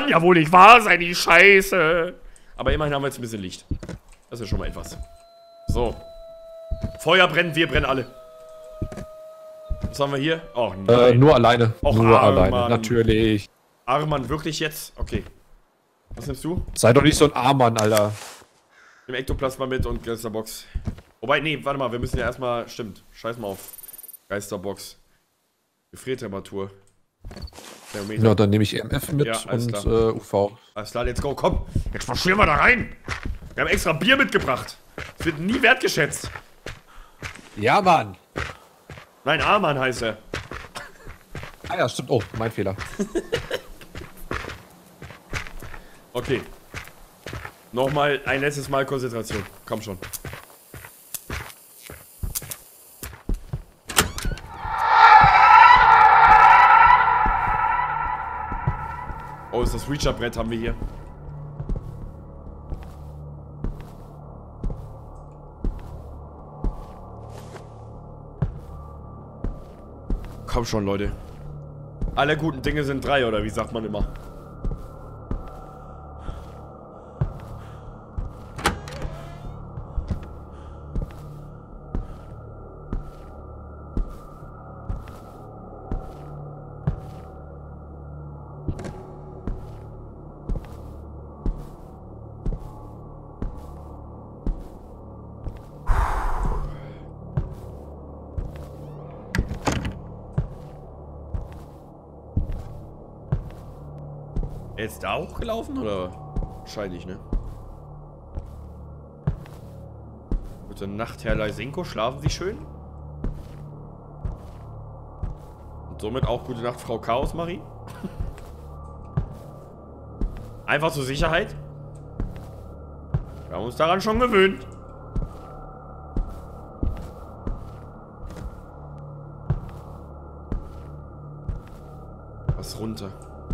kann ja wohl nicht wahr sein, die Scheiße. Aber immerhin haben wir jetzt ein bisschen Licht. Das ist schon mal etwas. So. Feuer brennt, wir brennen alle. Was haben wir hier? Oh, nein. Nur alleine. Och, nur Arman. alleine, natürlich. Arman, wirklich jetzt? Okay. Was nimmst du? Sei doch nicht so ein Armann, Alter. Nimm Ektoplasma mit und Geisterbox. Wobei, nee, warte mal, wir müssen ja erstmal. Stimmt, scheiß mal auf Geisterbox. Gefriertemperatur. Ja, dann nehme ich EMF mit Ja, und UV. Alles klar, let's go, komm. Jetzt marschieren wir da rein. Wir haben extra Bier mitgebracht. Das wird nie wertgeschätzt. Ja, Mann. Nein, Arman heißt er. Ah ja, stimmt. Oh, mein Fehler. Okay. Nochmal ein letztes Mal Konzentration. Komm schon. Oh, ist das Reacher-Brett haben wir hier. Komm schon, Leute. Alle guten Dinge sind drei, oder wie sagt man immer? Jetzt da hochgelaufen oder? Wahrscheinlich, ne? Gute Nacht, Herr Lysenko. Schlafen Sie schön? Und somit auch gute Nacht, Frau Chaos Marie. Einfach zur Sicherheit. Wir haben uns daran schon gewöhnt. Was runter?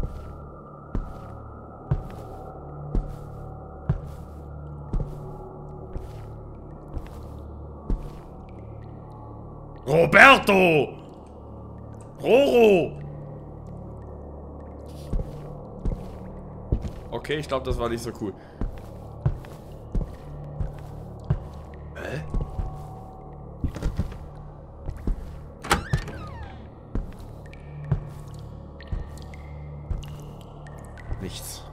Roberto! Roro! Okay, ich glaube, das war nicht so cool. Hä? Nichts.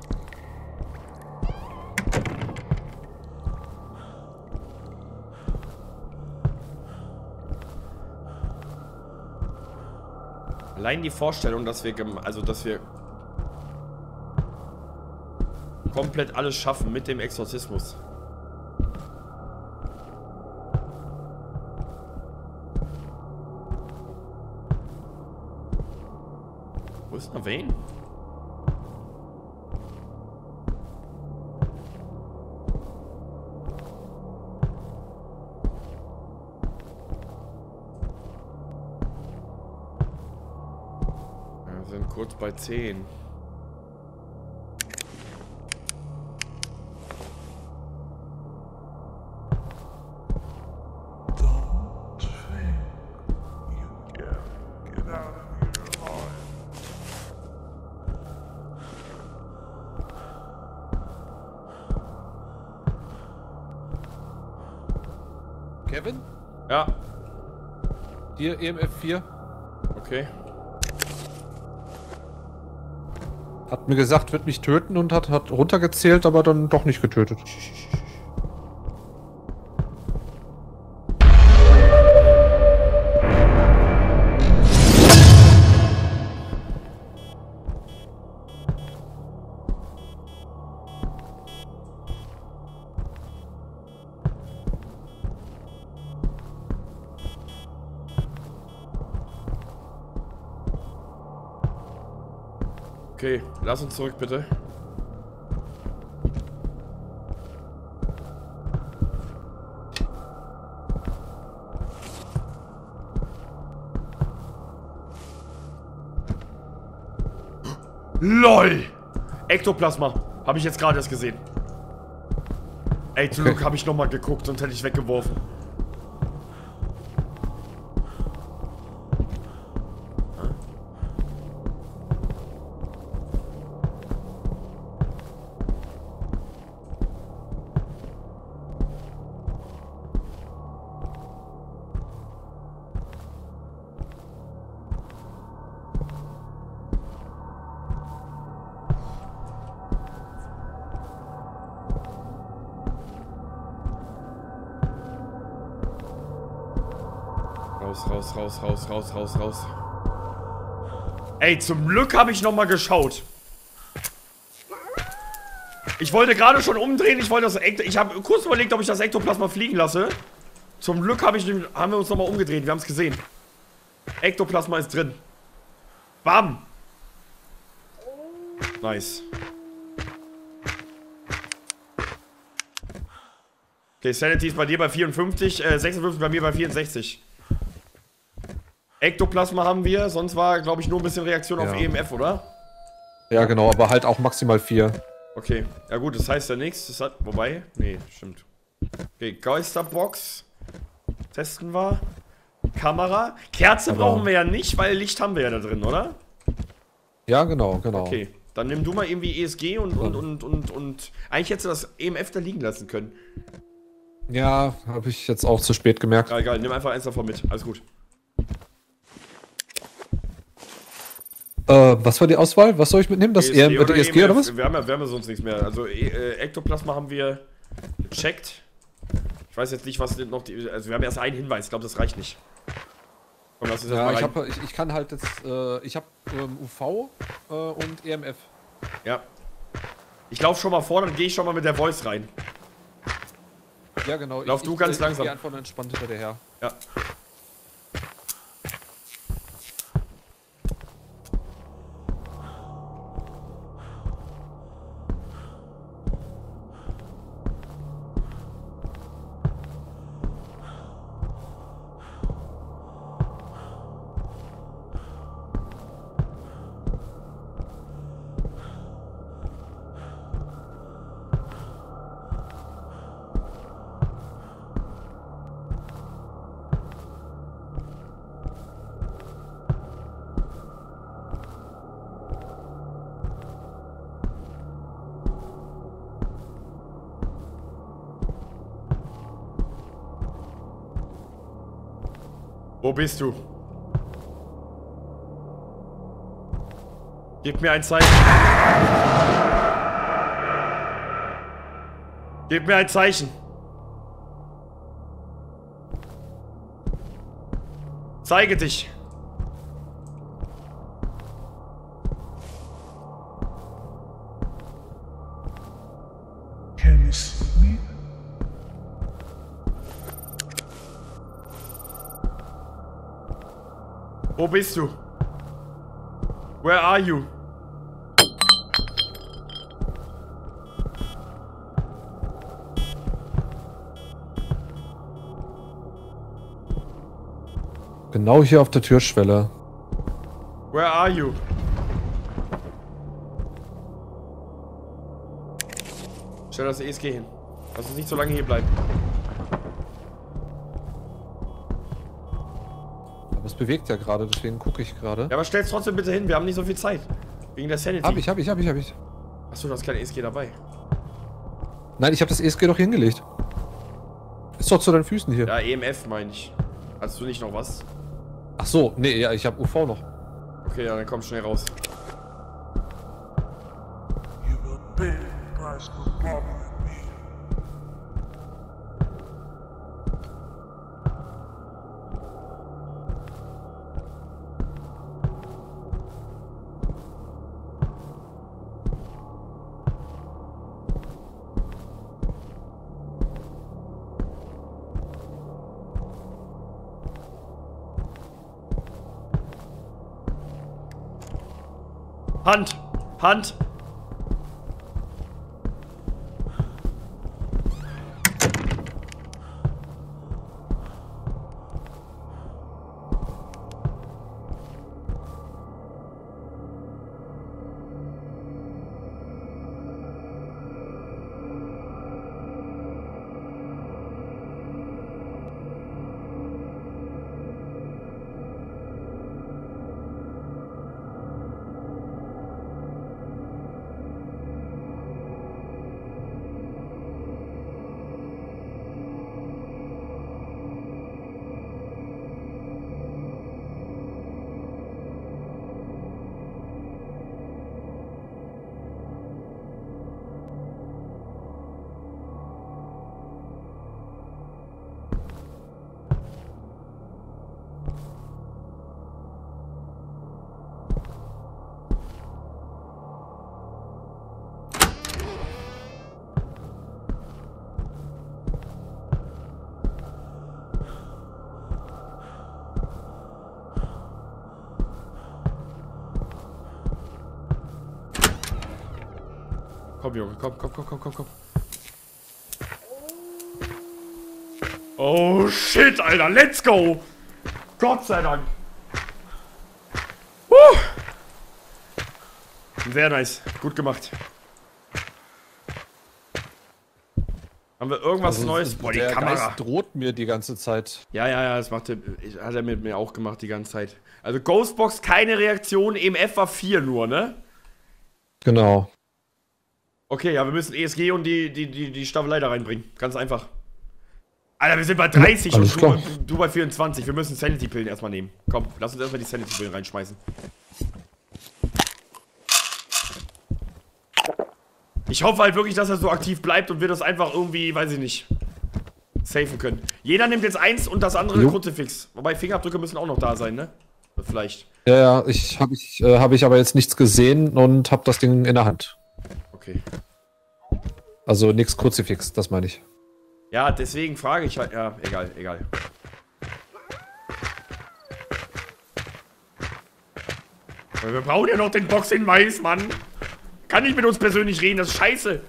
Allein die Vorstellung, dass wir komplett alles schaffen mit dem Exorzismus. Wo ist denn Wayne? Wir sind kurz bei 10. Kevin? Ja. Dir EMF 4. Okay. Hat mir gesagt, wird mich töten und hat runtergezählt, aber dann doch nicht getötet. Okay, lass uns zurück, bitte. LOL! Ektoplasma. Habe ich jetzt gerade erst gesehen. Ey, zum Glück habe ich nochmal geguckt, sonst hätte ich weggeworfen. Raus, raus, raus, raus, raus, raus, raus. Ey, zum Glück habe ich nochmal geschaut. Ich wollte gerade schon umdrehen, ich habe kurz überlegt, ob ich das Ektoplasma fliegen lasse. Zum Glück haben wir uns nochmal umgedreht, wir haben es gesehen. Ektoplasma ist drin. Bam! Nice. Okay, Sanity ist bei dir bei 54, 56 bei mir bei 64. Ektoplasma haben wir, sonst war, glaube ich, nur ein bisschen Reaktion auf EMF, oder? Ja, genau, aber halt auch maximal 4. Okay, ja gut, das heißt ja nichts. Das hat, wobei, nee, stimmt. Okay, Geisterbox. Testen wir. Kamera. Kerze brauchen wir ja nicht, weil Licht haben wir ja da drin, oder? Ja, genau, genau. Okay, dann nimm du mal irgendwie ESG und eigentlich hättest du das EMF da liegen lassen können. Ja, habe ich jetzt auch zu spät gemerkt. Ja, egal, nimm einfach eins davon mit. Alles gut. Was war die Auswahl? Was soll ich mitnehmen? Das ESG oder ESG oder was? Wir haben ja sonst nichts mehr. Also Ektoplasma haben wir gecheckt. Ich weiß jetzt nicht, was noch die. Also wir haben erst einen Hinweis, ich glaube, das reicht nicht. Komm, lass uns Ja, das mal rein. ich kann halt jetzt. Ich habe UV und EMF. Ja. Ich laufe schon mal vor, dann gehe ich schon mal mit der Voice rein. Ja, genau. Lauf du ganz langsam. Ich gehe einfach entspannt hinter dir her. Ja. Wo bist du? Gib mir ein Zeichen. Gib mir ein Zeichen. Zeige dich. Can you see me? Wo bist du? Where are you? Genau hier auf der Türschwelle. Where are you? Stell das ESG hin. Lass uns nicht so lange hier bleiben. Aber es bewegt ja gerade, deswegen gucke ich gerade. Ja, aber stell's trotzdem bitte hin, wir haben nicht so viel Zeit. Wegen der Sanity. Hab ich. Achso, du hast kein ESG dabei. Nein, ich habe das ESG doch hingelegt. Ist doch zu deinen Füßen hier. Ja, EMF meine ich. Hast du nicht noch was? Ach so, nee, ja, ich habe UV noch. Okay, ja, dann komm schnell raus. You will pay the price for bothering me. Hand! Hand! Komm, Junge, komm. Oh, shit, Alter, let's go! Gott sei Dank. Sehr nice, gut gemacht. Haben wir irgendwas Neues? Boah, die der Kamera. Geist droht mir die ganze Zeit. Ja, das hat er mit mir auch gemacht die ganze Zeit. Also Ghostbox, keine Reaktion, EMF war 4 nur, ne? Genau. Okay, ja, wir müssen ESG und die Staffelei da reinbringen. Ganz einfach. Alter, wir sind bei 30 Alles und klar. du bei 24. Wir müssen Sanity-Pillen erstmal nehmen. Komm, lass uns erstmal die Sanity-Pillen reinschmeißen. Ich hoffe halt wirklich, dass er so aktiv bleibt und wir das einfach irgendwie, weiß ich nicht, safen können. Jeder nimmt jetzt eins und das andere Kruzifix. Wobei Fingerabdrücke müssen auch noch da sein, ne? Vielleicht. Ja, hab ich aber jetzt nichts gesehen und hab das Ding in der Hand. Okay. Also nichts Kruzifix, das meine ich. Ja, deswegen frage ich halt. Ja, egal. Wir brauchen ja noch den Box-Hinweis, Mann. Kann nicht mit uns persönlich reden, das ist scheiße.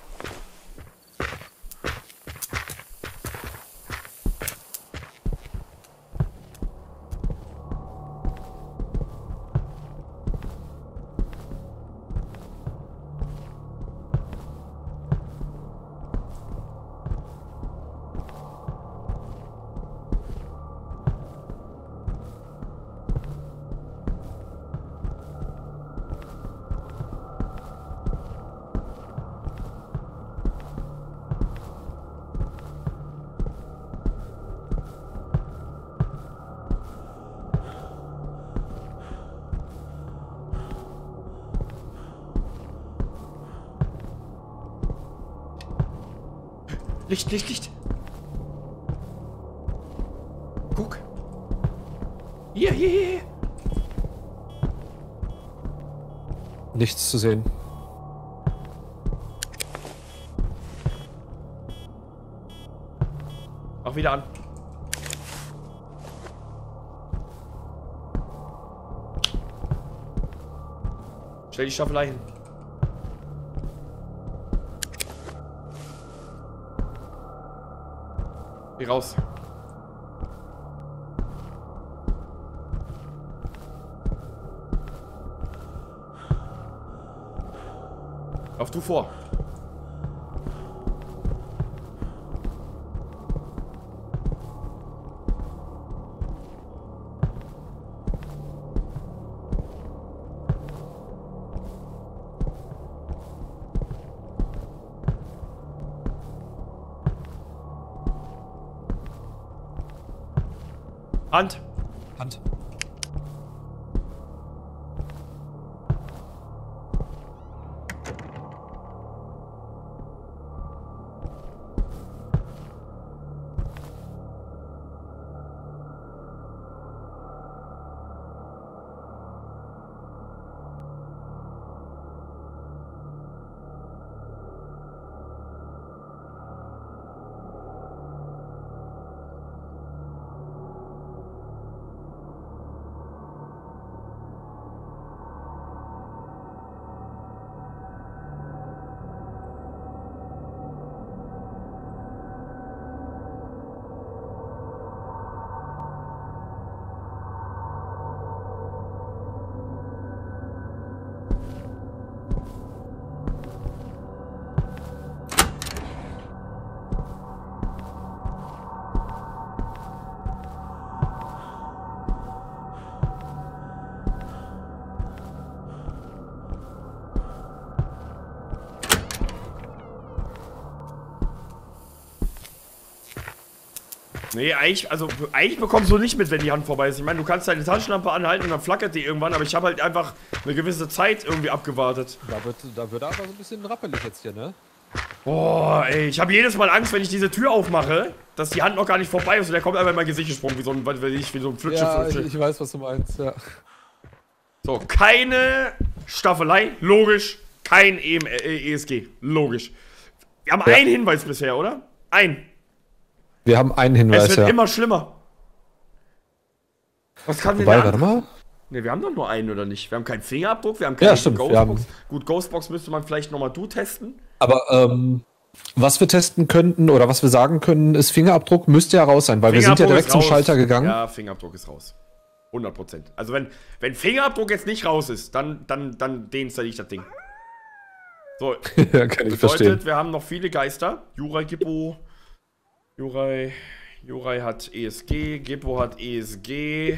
Licht. Guck. Hier. Nichts zu sehen. Auch wieder an. Stell die Staffelei hin. Geh raus. Lauf du vor. Hand. Nee, eigentlich bekommst du nicht mit, wenn die Hand vorbei ist. Ich meine, du kannst deine Taschenlampe anhalten und dann flackert die irgendwann, aber ich habe halt einfach eine gewisse Zeit irgendwie abgewartet. Da wird aber so ein bisschen rappelig jetzt hier, ne? Boah, ey, ich habe jedes Mal Angst, wenn ich diese Tür aufmache, dass die Hand noch gar nicht vorbei ist und der kommt einfach in mein Gesicht gesprungen, wie so ein Flitsche. Ja, ich weiß, was du meinst, ja. So, keine Staffelei, logisch. Kein ESG, logisch. Wir haben einen Hinweis bisher, oder? Wir haben einen Hinweis, Es wird immer schlimmer. Was kann denn Wobei, der warte mal. Ne, wir haben doch nur einen, oder nicht? Wir haben keinen Fingerabdruck, wir haben keine stimmt, Ghostbox. Gut, Ghostbox müsste man vielleicht nochmal testen. Aber, was wir testen könnten oder was wir sagen können, ist Fingerabdruck müsste ja raus sein, weil wir sind ja direkt zum Schalter gegangen. Ja, Fingerabdruck ist raus. 100%. Also wenn Fingerabdruck jetzt nicht raus ist, dann deinstalliere ich das Ding. So, Ja, kann ich verstehen. wir haben noch viele Geister. Jurai, Gippo. Jurai hat ESG, Gippo hat ESG.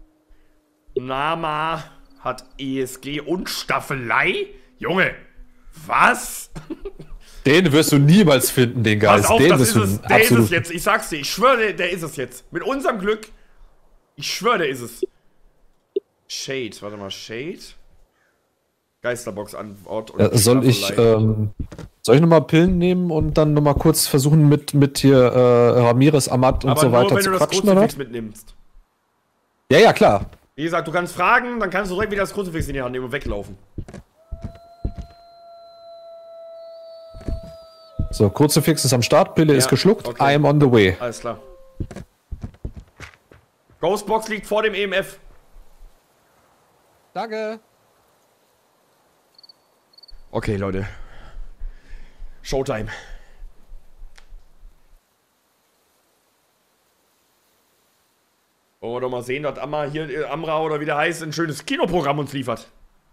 Nama hat ESG und Staffelei? Junge, was? Den wirst du niemals finden, den Geist. Pass auf, den das wirst ist du es. Der ist es jetzt. Ich sag's dir. Ich schwöre, der ist es jetzt. Mit unserem Glück. Ich schwöre, der ist es. Shade. Warte mal. Shade. Geisterbox an Ort. Soll ich nochmal Pillen nehmen und dann nochmal kurz versuchen mit hier Ramirez, Amat und aber so nur, weiter wenn zu du das quatschen, oder? Kruzifix mitnimmst. Ja, klar. Wie gesagt, du kannst fragen, dann kannst du direkt wieder das Kruzifix in die Hand nehmen und weglaufen. So, Kruzifix ist am Start, Pille ist geschluckt, okay. I am on the way. Alles klar. Ghostbox liegt vor dem EMF. Danke. Okay, Leute. Showtime. Wollen wir doch mal sehen, dass Amra oder wie der heißt, ein schönes Kinoprogramm uns liefert.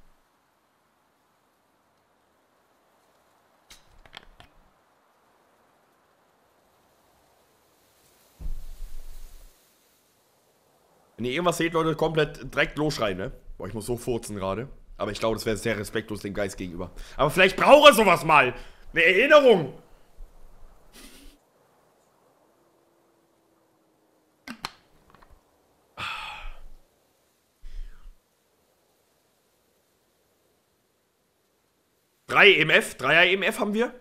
Wenn ihr irgendwas seht, Leute, komplett direkt losschreien, ne? Boah, ich muss so furzen gerade. Aber ich glaube, das wäre sehr respektlos dem Geist gegenüber. Aber vielleicht braucht er sowas mal. Eine Erinnerung. Drei EMF, 3er EMF haben wir.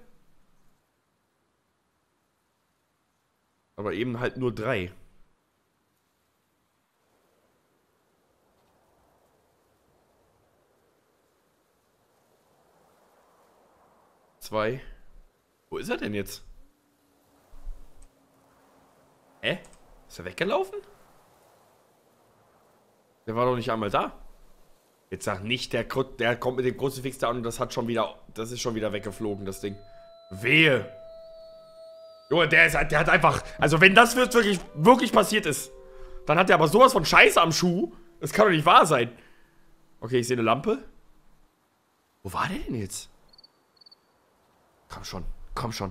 Aber eben halt nur 3. Zwei. Wo ist er denn jetzt? Hä? Ist er weggelaufen? Der war doch nicht einmal da. Jetzt sag nicht, der kommt mit dem Kruzifix da und das ist schon wieder weggeflogen, das Ding. Wehe. Junge, der hat einfach, also wenn das wirklich passiert ist, dann hat der aber sowas von Scheiße am Schuh. Das kann doch nicht wahr sein. Okay, ich sehe eine Lampe. Wo war der denn jetzt? Komm schon, komm schon.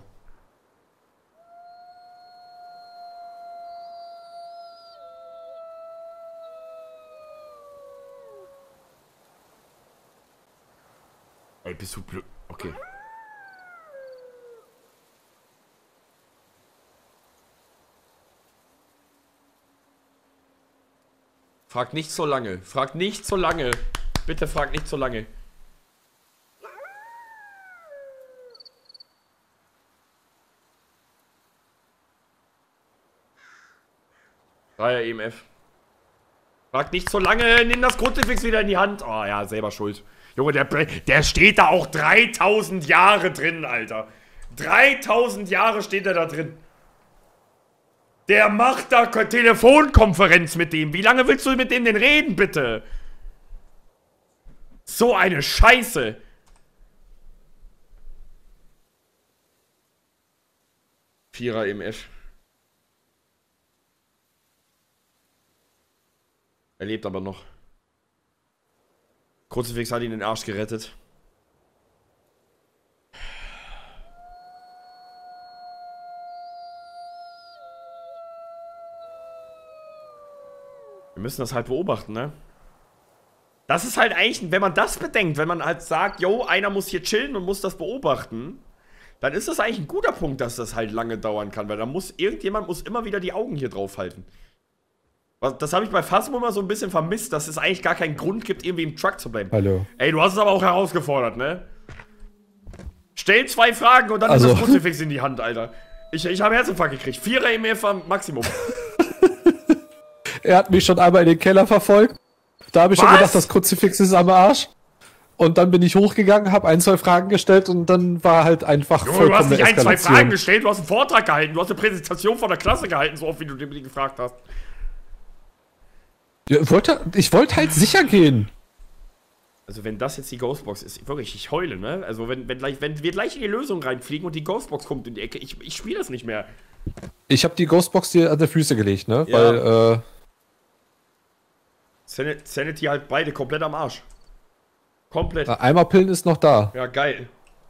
Ey, bist du blöd? Okay. Frag nicht so lange. Frag nicht so lange. Bitte frag nicht so lange. Dreier EMF. Frag nicht so lange, nimm das Kruzifix wieder in die Hand. Oh ja, selber schuld. Junge, der steht da auch 3000 Jahre drin, Alter. 3000 Jahre steht er da drin. Der macht da Telefonkonferenz mit dem. Wie lange willst du mit dem denn reden, bitte? So eine Scheiße. Vierer EMF. Er lebt aber noch. Kruzifix hat ihn den Arsch gerettet. Wir müssen das halt beobachten, ne? Das ist halt eigentlich, wenn man das bedenkt, wenn man halt sagt, yo, einer muss hier chillen und muss das beobachten, dann ist das eigentlich ein guter Punkt, dass das halt lange dauern kann, weil dann irgendjemand muss immer wieder die Augen hier drauf halten. Das habe ich bei Phasmo immer so ein bisschen vermisst, dass es eigentlich gar keinen Grund gibt, irgendwie im Truck zu bleiben. Hallo. Ey, du hast es aber auch herausgefordert, ne? Stell 2 Fragen und dann nimm das Kruzifix in die Hand, Alter. Ich habe Herzinfarkt gekriegt. 4er EMF am Maximum. Er hat mich schon einmal in den Keller verfolgt. Da habe ich schon gedacht, das Kruzifix ist am Arsch. Und dann bin ich hochgegangen, habe 1, 2 Fragen gestellt und dann war halt einfach Junge, du hast nicht 1, 2 Fragen gestellt, du hast einen Vortrag gehalten, du hast eine Präsentation von der Klasse gehalten, so oft wie du den gefragt hast. Ja, ich wollte halt sicher gehen. Also wenn das jetzt die Ghostbox ist, wirklich, ich heule, ne? Also wenn wir gleich in die Lösung reinfliegen und die Ghostbox kommt in die Ecke, ich spiele das nicht mehr. Ich habe die Ghostbox dir an die Füße gelegt, ne? Ja. Weil, Sanity halt beide komplett am Arsch. Komplett. einmal Pillen ist noch da. Ja, geil.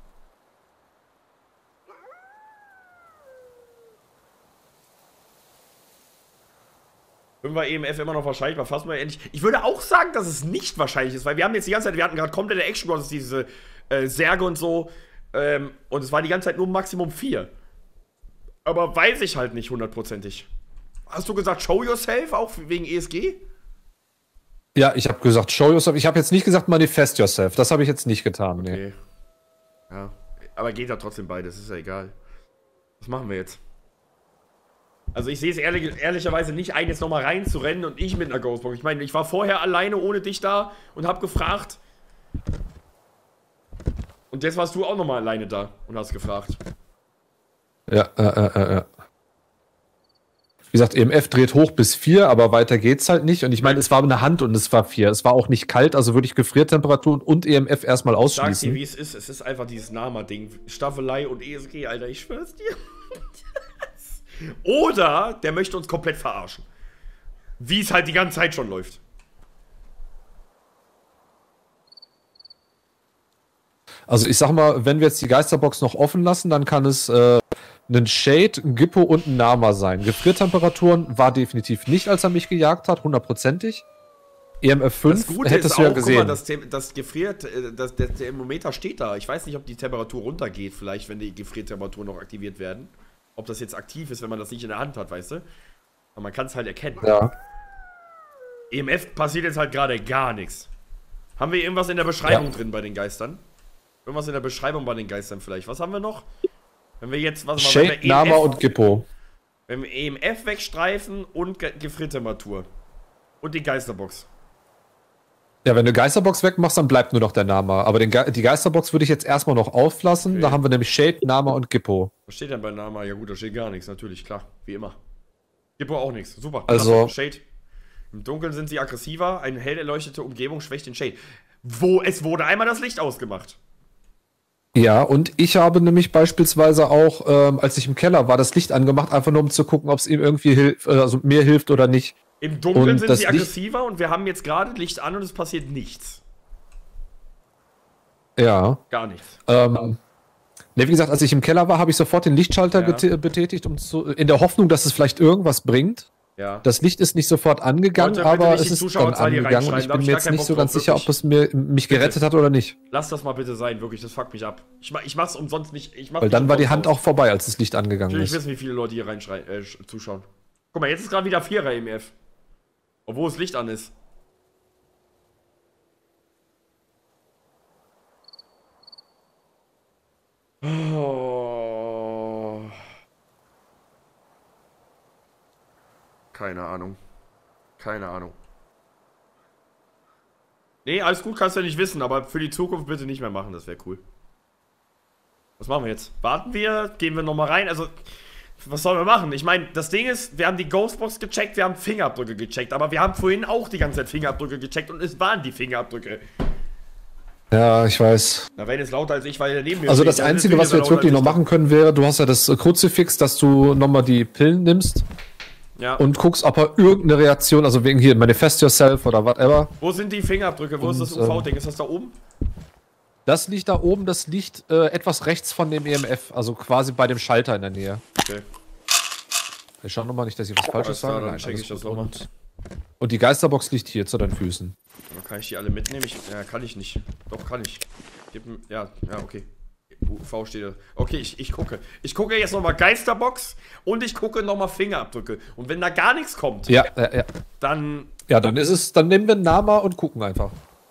Wenn wir EMF immer noch wahrscheinlich, war fast mal endlich. Ich würde auch sagen, dass es nicht wahrscheinlich ist, weil wir haben jetzt die ganze Zeit, wir hatten gerade komplette Action, du hast diese Särge und so. Und es war die ganze Zeit nur Maximum 4. Aber weiß ich halt nicht hundertprozentig. Hast du gesagt, show yourself, auch wegen ESG? Ja, ich habe gesagt, show yourself. Ich habe jetzt nicht gesagt, manifest yourself. Das habe ich jetzt nicht getan. Nee. Okay. Ja. Aber geht ja trotzdem beides, ist ja egal. Was machen wir jetzt? Also ich sehe es ehrlicherweise nicht ein, jetzt nochmal reinzurennen und ich mit einer Ghostbox. Ich meine, ich war vorher alleine ohne dich da und habe gefragt. Und jetzt warst du auch nochmal alleine da und hast gefragt. Ja. Wie gesagt, EMF dreht hoch bis 4, aber weiter geht's halt nicht. Und ich meine, es war eine Hand und es war 4. Es war auch nicht kalt, also würde ich Gefriertemperaturen und EMF erstmal ausschließen. Sag dir, wie es ist einfach dieses Nama-Ding. Staffelei und ESG, Alter, ich schwör's dir. Oder der möchte uns komplett verarschen. Wie es halt die ganze Zeit schon läuft. Also ich sag mal, wenn wir jetzt die Geisterbox noch offen lassen, dann kann es ein Shade, ein Gippo und ein Nama sein. Gefriertemperaturen war definitiv nicht, als er mich gejagt hat, hundertprozentig. EMF 5 hättest du ja gesehen. Guck mal, das gefriert, der Thermometer steht da. Ich weiß nicht, ob die Temperatur runtergeht, vielleicht, wenn die Gefriertemperaturen noch aktiviert werden. Ob das jetzt aktiv ist, wenn man das nicht in der Hand hat, weißt du? Aber man kann es halt erkennen. Ja. EMF passiert jetzt halt gerade gar nichts. Haben wir irgendwas in der Beschreibung drin bei den Geistern? Irgendwas in der Beschreibung bei den Geistern vielleicht. Was haben wir noch? Wenn wir jetzt, was Shade, wenn wir Nama und Gippo. Wenn wir EMF wegstreifen und Gefriertemperatur. Und die Geisterbox. Ja, wenn du Geisterbox wegmachst, dann bleibt nur noch der Nama. Aber die Geisterbox würde ich jetzt erstmal noch auflassen. Okay. Da haben wir nämlich Shade, Nama und Gippo. Was steht denn bei Nama? Ja gut, da steht gar nichts, natürlich, klar. Wie immer. Gippo auch nichts. Super. Also Shade. Im Dunkeln sind sie aggressiver. Eine hell erleuchtete Umgebung schwächt den Shade. Es wurde einmal das Licht ausgemacht. Ja, und ich habe nämlich beispielsweise auch, als ich im Keller war, das Licht angemacht, einfach nur um zu gucken, ob es ihm irgendwie mir hilft oder nicht. Im Dunkeln sind sie aggressiver und wir haben jetzt gerade Licht an und es passiert nichts. Ja. Gar nichts. Ne, wie gesagt, als ich im Keller war, habe ich sofort den Lichtschalter betätigt, in der Hoffnung, dass es vielleicht irgendwas bringt. Ja. Das Licht ist nicht sofort angegangen, aber es ist dann angegangen und ich bin mir jetzt nicht so ganz sicher, ob es mich gerettet hat oder nicht. Lass das mal bitte sein, wirklich, das fuckt mich ab. Ich mach's umsonst nicht. Weil dann war die Hand auch vorbei, als das Licht angegangen ist. Ich weiß, wie viele Leute hier zuschauen. Guck mal, jetzt ist gerade wieder 4er EMF. Obwohl das Licht an ist. Oh. Keine Ahnung. Keine Ahnung. Nee, alles gut, kannst du ja nicht wissen, aber für die Zukunft bitte nicht mehr machen, das wäre cool. Was machen wir jetzt? Warten wir? Gehen wir nochmal rein? Also, was sollen wir machen? Ich meine, das Ding ist, wir haben die Ghostbox gecheckt, wir haben Fingerabdrücke gecheckt, aber wir haben vorhin auch die ganze Zeit Fingerabdrücke gecheckt und es waren die Fingerabdrücke. Ja, ich weiß. Na, wenn es lauter als ich, weil er neben mir Also das Einzige, was wir jetzt wirklich noch machen können, wäre, du hast ja das Kruzifix, dass du nochmal die Pillen nimmst. Ja. Und guckst, ob er irgendeine Reaktion, also wegen hier Manifest Yourself oder whatever. Wo sind die Fingerabdrücke? Wo ist das UV-Ding? Ist das da oben? Das liegt da oben, das liegt etwas rechts von dem EMF, also quasi bei dem Schalter in der Nähe. Okay. Ich schau nochmal nicht, dass ich was Falsches sage. Dann check ich das nochmal. Und die Geisterbox liegt hier zu deinen Füßen. Kann ich die alle mitnehmen? Ja, kann ich nicht. Doch, kann ich. Ja, okay. UV steht da. Okay, ich gucke. Ich gucke jetzt nochmal Geisterbox und ich gucke nochmal Fingerabdrücke. Und wenn da gar nichts kommt, dann. Ja, dann ist es. Dann nehmen wir Nama und gucken einfach.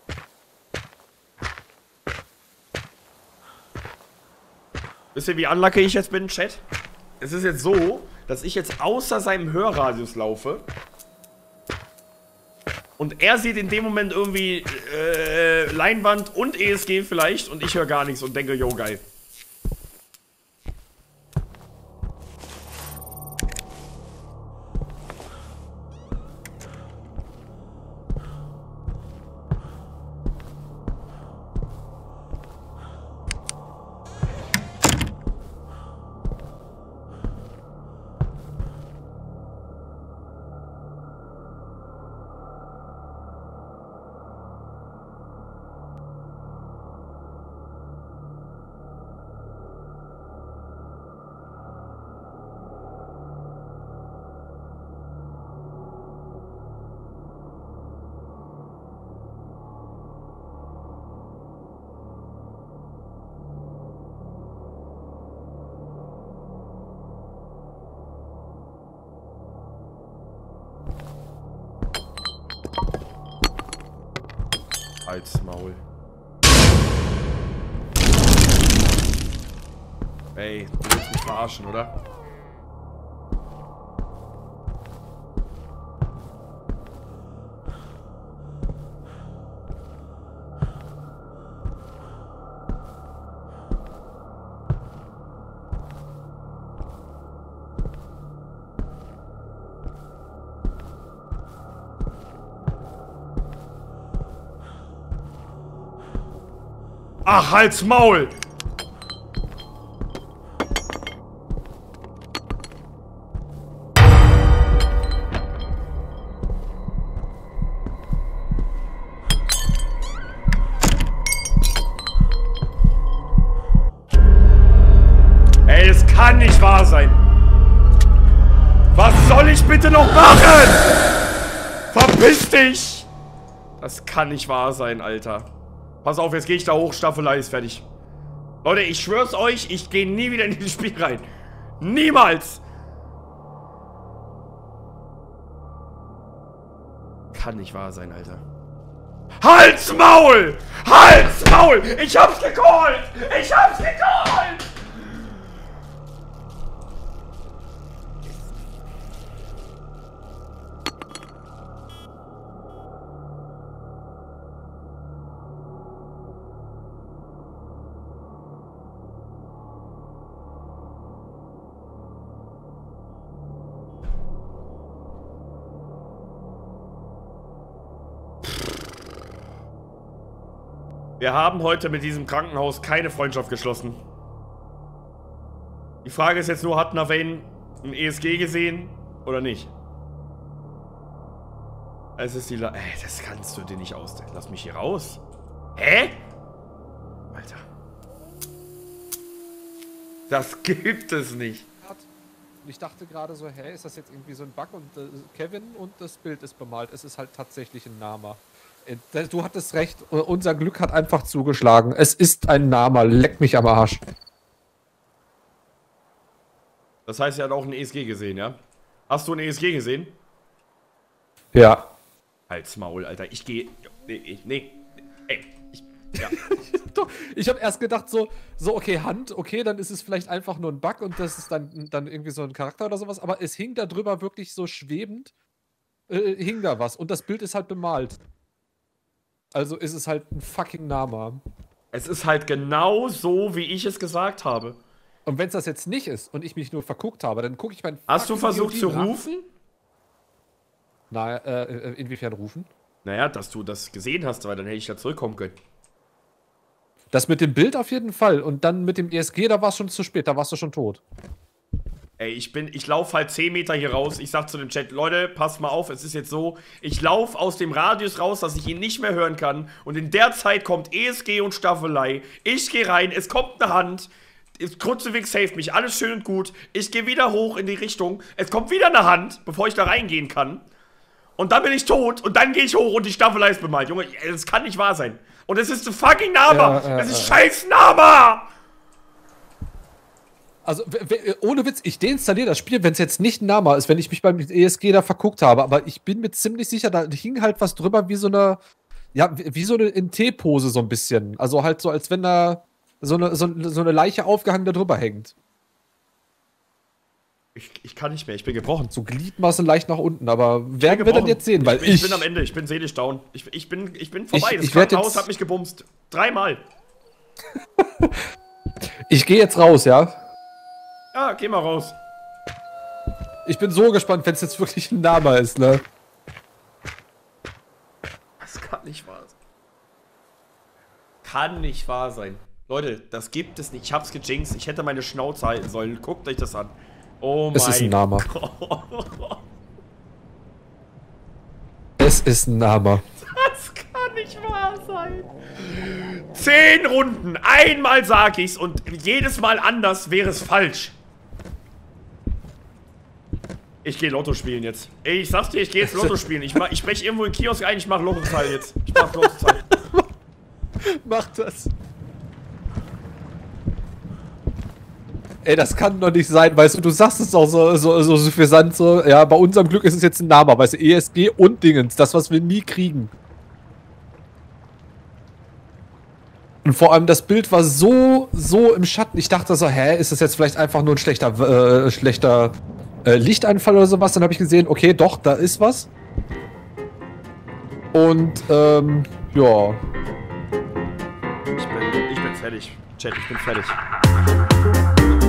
Wisst ihr, wie unlucky ich jetzt bin, Chat? Es ist jetzt so, dass ich jetzt außer seinem Hörradius laufe. Und er sieht in dem Moment irgendwie Leinwand und ESG vielleicht und ich höre gar nichts und denke, yo, geil. Halt's Maul. Ey, du willst mich verarschen, oder? Ach, halt's Maul! Ey, es kann nicht wahr sein! Was soll ich bitte noch machen? Verpiss dich! Das kann nicht wahr sein, Alter. Pass auf, jetzt gehe ich da hoch, Staffelei ist fertig. Leute, ich schwör's euch, ich gehe nie wieder in dieses Spiel rein. Niemals! Kann nicht wahr sein, Alter. Halt's Maul! Halt's Maul! Ich hab's gecallt! Ich hab's gecallt! Wir haben heute mit diesem Krankenhaus keine Freundschaft geschlossen. Die Frage ist jetzt nur, hat Navane ein ESG gesehen oder nicht? Es ist die Ey, das kannst du dir nicht ausdenken. Lass mich hier raus. Hä? Alter. Das gibt es nicht. Und ich dachte gerade so, hä, ist das jetzt irgendwie so ein Bug und Kevin und das Bild ist bemalt. Es ist halt tatsächlich ein Nama. Du hattest recht, unser Glück hat einfach zugeschlagen. Es ist ein Nama, leck mich am Arsch. Das heißt, er hat auch ein ESG gesehen, ja? Hast du ein ESG gesehen? Ja. Halt's Maul, Alter. Ich gehe... Nee. Ey. Ja. Doch, ich habe erst gedacht so, okay, Hand, okay, dann ist es vielleicht einfach nur ein Bug und das ist dann irgendwie so ein Charakter oder sowas, aber es hing da drüber wirklich so schwebend, hing da was und das Bild ist halt bemalt. Also ist es halt ein fucking Nama. Es ist halt genau so, wie ich es gesagt habe. Und wenn es das jetzt nicht ist und ich mich nur verguckt habe, dann gucke ich mein... Hast du versucht zu rufen? Na, inwiefern rufen? Naja, dass du das gesehen hast, weil dann hätte ich ja zurückkommen können. Das mit dem Bild auf jeden Fall. Und dann mit dem ESG, da war es schon zu spät, da warst du schon tot. Ey, ich laufe halt 10 Meter hier raus. Ich sag zu dem Chat, Leute, passt mal auf, es ist jetzt so. Ich laufe aus dem Radius raus, dass ich ihn nicht mehr hören kann. Und in der Zeit kommt ESG und Staffelei. Ich gehe rein, es kommt eine Hand. Kruzifix saved mich, alles schön und gut. Ich gehe wieder hoch in die Richtung. Es kommt wieder eine Hand, bevor ich da reingehen kann. Und dann bin ich tot und dann gehe ich hoch und die Staffelei ist bemalt. Junge, das kann nicht wahr sein. Und es ist ein fucking Nama. Es ist scheiß Nama. Also, ohne Witz, ich deinstalliere das Spiel, wenn es jetzt nicht ein Nama ist, wenn ich mich beim ESG da verguckt habe. Aber ich bin mir ziemlich sicher, da hing halt was drüber wie so eine, ja, wie so eine in T-Pose so ein bisschen. Also halt so, als wenn da so eine Leiche aufgehangen da drüber hängt. Ich kann nicht mehr, ich bin gebrochen. So Gliedmaßen leicht nach unten, aber werden wir dann jetzt sehen, weil ich bin am Ende, ich bin seelisch down. Ich bin vorbei, das Krankenhaus hat mich gebumst. 3-mal. Ich gehe jetzt raus, ja? Ja, geh mal raus. Ich bin so gespannt, wenn es jetzt wirklich ein Name ist, ne? Das kann nicht wahr sein. Kann nicht wahr sein. Leute, das gibt es nicht. Ich hab's gejinxt. Ich hätte meine Schnauze halten sollen. Guckt euch das an. Oh mein Gott. Es ist ein Nama. Es ist ein Nama. Das kann nicht wahr sein. 10 Runden. Einmal sag ich's und jedes Mal anders wäre es falsch. Ich gehe Lotto spielen jetzt. Ey, ich sag's dir, ich gehe jetzt Lotto spielen. Ich spreche irgendwo in Kiosk ein, ich mach Lottozahl jetzt. Ich mach Lottozahl. Mach das. Ey, das kann doch nicht sein, weißt du, du sagst es auch so suffisant, so, ja, bei unserem Glück ist es jetzt ein Name, weißt du, ESG und Dingens, das, was wir nie kriegen. Und vor allem das Bild war so im Schatten. Ich dachte so, hä, ist das jetzt vielleicht einfach nur ein schlechter Lichteinfall oder sowas? Dann habe ich gesehen, okay, doch, da ist was. Und, ja. Ich bin fertig. Chat, ich bin fertig.